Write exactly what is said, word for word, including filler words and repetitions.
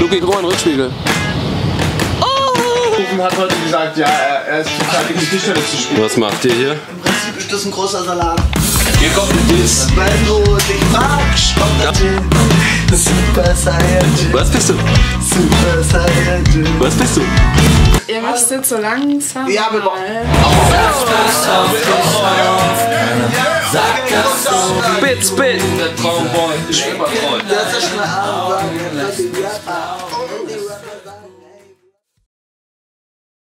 Luki, guck mal in den Rückspiegel. Rufen hat heute gesagt, ja, er, er ist total in die Tischtennis zu spielen. Was macht ihr hier? Im Prinzip ist das ein großer Salat. Hier kommt ein Diss. Wenn du dich magst, kommt der Gin. Super Saiyajin. Was bist du? Super Saiyajin. Was bist du? Ihr müsst jetzt so langsam. Ja, wir machen. Spit, spit. Der Traumboy, ich bin immer treu. Das ist eine Art.